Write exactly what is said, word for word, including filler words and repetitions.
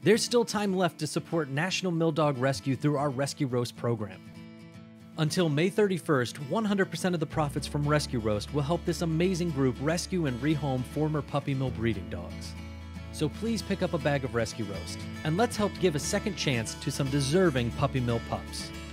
There's still time left to support National Mill Dog Rescue through our Rescue Roast program. Until May thirty-first, one hundred percent of the profits from Rescue Roast will help this amazing group rescue and rehome former puppy mill breeding dogs. So please pick up a bag of Rescue Roast, and let's help give a second chance to some deserving puppy mill pups.